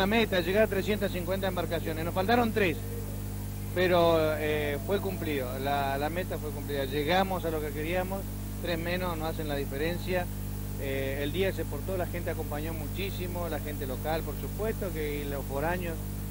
la meta, llegar a 350 embarcaciones. Nos faltaron 3, pero fue cumplido, la meta fue cumplida. Llegamos a lo que queríamos, 3 menos no hacen la diferencia. El día se portó, la gente acompañó muchísimo, la gente local, por supuesto, que los foráneos.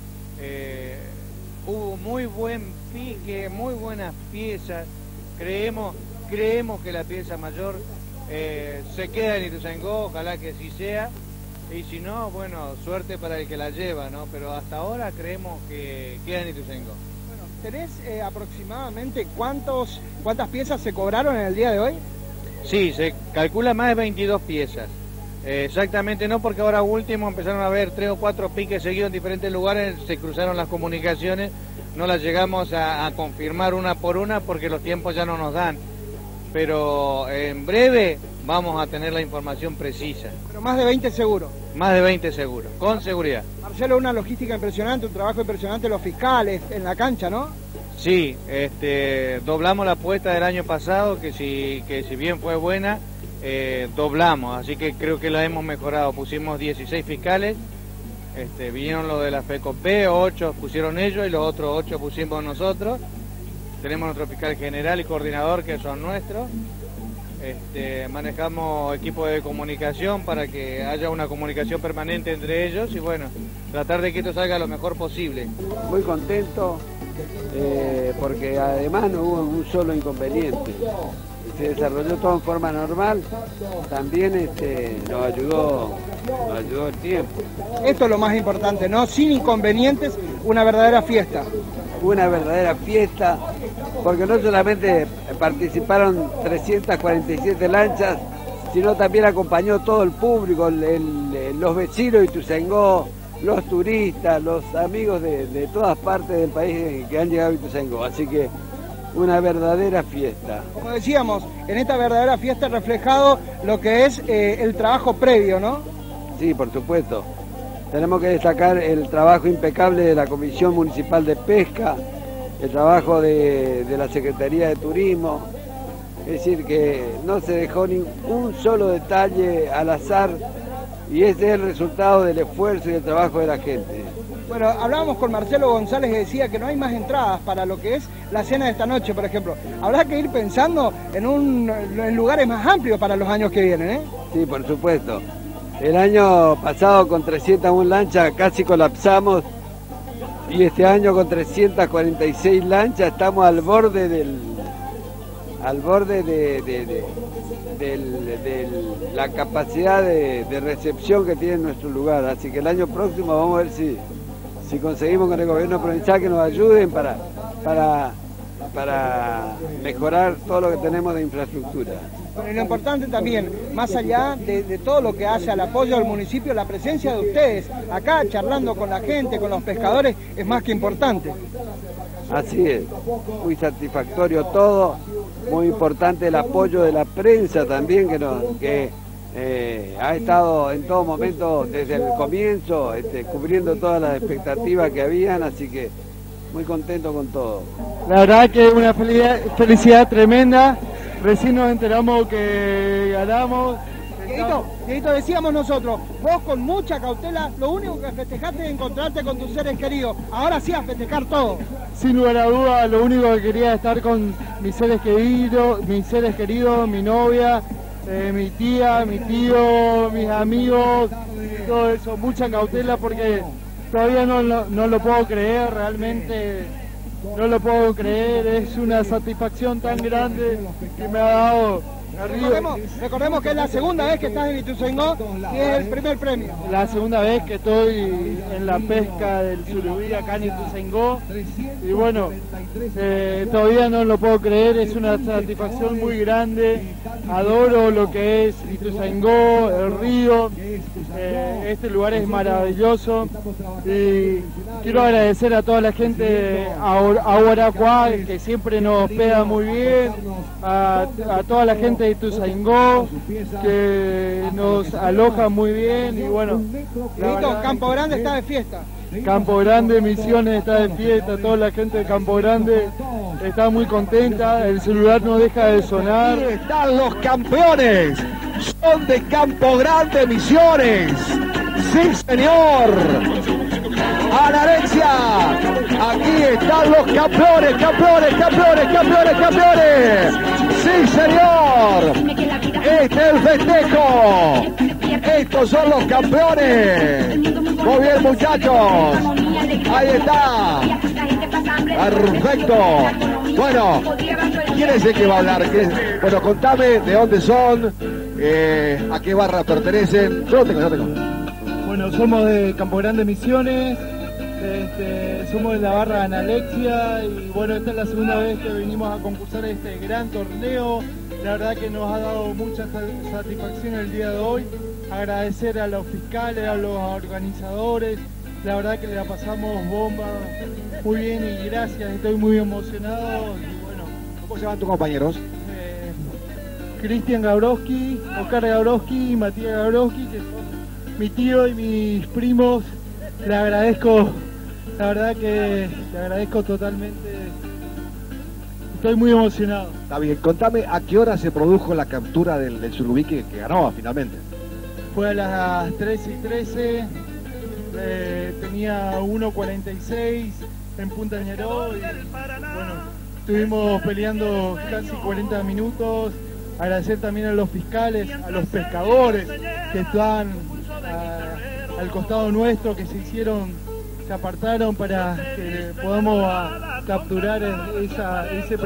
Hubo muy buen pique, muy buenas piezas. Creemos que la pieza mayor se queda en Ituzaingó, ojalá que así sea. Y si no, bueno, suerte para el que la lleva, ¿no? Pero hasta ahora creemos que queda en Ituzaingó. Bueno, ¿tenés aproximadamente cuántas piezas se cobraron en el día de hoy? Sí, se calcula más de 22 piezas. Exactamente no, porque ahora último empezaron a haber 3 o 4 piques seguidos en diferentes lugares, se cruzaron las comunicaciones, no las llegamos a confirmar una por una porque los tiempos ya no nos dan. Pero en breve vamos a tener la información precisa. Pero más de 20 seguro. Más de 20 seguro, con seguridad. Marcelo, una logística impresionante, un trabajo impresionante, los fiscales en la cancha, ¿no? Sí, doblamos la apuesta del año pasado, que si bien fue buena, doblamos, así que creo que la hemos mejorado. Pusimos 16 fiscales, vinieron los de la FECOPE, 8 pusieron ellos y los otros 8 pusimos nosotros. Tenemos nuestro fiscal general y coordinador que son nuestros. Manejamos equipo de comunicación para que haya una comunicación permanente entre ellos y bueno, tratar de que esto salga lo mejor posible. Muy contento porque además no hubo un solo inconveniente. Se desarrolló todo en forma normal, también nos ayudó el tiempo. Esto es lo más importante, ¿no? Sin inconvenientes, una verdadera fiesta. Una verdadera fiesta, porque no solamente participaron 347 lanchas, sino también acompañó todo el público, los vecinos de Ituzaingó, los turistas, los amigos de todas partes del país que han llegado a Ituzaingó. Así que una verdadera fiesta. Como decíamos, en esta verdadera fiesta reflejado lo que es el trabajo previo, ¿no? Sí, por supuesto. Tenemos que destacar el trabajo impecable de la Comisión Municipal de Pesca, el trabajo de la Secretaría de Turismo, es decir, que no se dejó ni un solo detalle al azar y ese es el resultado del esfuerzo y del trabajo de la gente. Bueno, hablábamos con Marcelo González que decía que no hay más entradas para lo que es la cena de esta noche, por ejemplo. Habrá que ir pensando en lugares más amplios para los años que vienen, ¿eh? Sí, por supuesto. El año pasado con 301 lanchas casi colapsamos y este año con 346 lanchas estamos al borde de la capacidad de recepción que tiene nuestro lugar. Así que el año próximo vamos a ver si conseguimos con el gobierno provincial que nos ayuden para mejorar todo lo que tenemos de infraestructura. Bueno, y lo importante también, más allá de todo lo que hace al apoyo del municipio, la presencia de ustedes acá charlando con la gente, con los pescadores, es más que importante. Así es, muy satisfactorio todo, muy importante el apoyo de la prensa también que ha estado en todo momento desde el comienzo cubriendo todas las expectativas que habían, así que muy contento con todo. La verdad que una felicidad tremenda. Recién nos enteramos que ganamos. Dieguito, decíamos nosotros, vos con mucha cautela, lo único que festejaste es encontrarte con tus seres queridos. Ahora sí a festejar todo. Sin lugar a duda, lo único que quería es estar con mis seres queridos, mi novia, mi tía, mi tío, mis amigos, todo eso. Mucha cautela porque todavía no lo puedo creer, realmente. No lo puedo creer, es una satisfacción tan grande que me ha dado. Recordemos que es la segunda vez que estás en Ituzaingó y es el primer premio. La segunda vez que estoy en la pesca del surubí acá en Ituzaingó y bueno, todavía no lo puedo creer, es una satisfacción muy grande. Adoro lo que es Ituzaingó, el río, este lugar es maravilloso y quiero agradecer a toda la gente de Aguaracuá que siempre nos hospeda muy bien, a toda la gente de Ituzaingó que nos aloja muy bien y bueno. Campo Grande está de fiesta. Campo Grande, Misiones está de fiesta, toda la gente de Campo Grande está muy contenta, el celular no deja de sonar. Ahí están los campeones, son de Campo Grande, Misiones. Sí, señor. Anorexia. Aquí están los campeones, campeones, campeones, campeones, campeones. Sí, señor. Este es el festejo. Estos son los campeones. Muy bien, muchachos. Ahí está. Perfecto. Bueno, ¿quién es el que va a hablar? Bueno, contame de dónde son, a qué barra pertenecen. Yo lo tengo. Bueno, somos de Campo Grande, Misiones. Somos de la barra Analexia y bueno, esta es la segunda vez que venimos a concursar este gran torneo. La verdad que nos ha dado mucha satisfacción el día de hoy. Agradecer a los fiscales, a los organizadores. La verdad que la pasamos bomba, muy bien y gracias, estoy muy emocionado. Y bueno, ¿cómo se llaman tus compañeros? Cristian Gabrowski, Oscar Gabrowski y Matías Gabrowski, que son mi tío y mis primos. Le agradezco, la verdad que le agradezco totalmente. Estoy muy emocionado. Está bien, contame a qué hora se produjo la captura del surubí que ganó finalmente. Fue a las 13:13, tenía 1:46 en Punta Ñaró y bueno, estuvimos peleando casi 40 minutos. Agradecer también a los fiscales, a los pescadores que están al costado nuestro, que se apartaron para que podamos capturar ese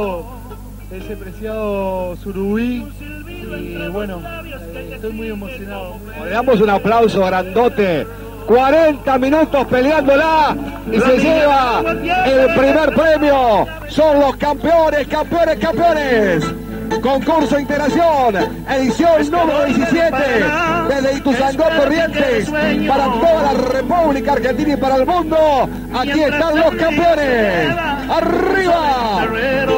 preciado surubí. Y bueno, estoy muy emocionado. Le damos un aplauso grandote. 40 minutos peleándola y se lleva el primer premio. Son los campeones, campeones, campeones. Concurso Integración, edición número 17, desde Ituzaingó, Corrientes, para toda la República Argentina y para el mundo. Aquí están los campeones. ¡Arriba!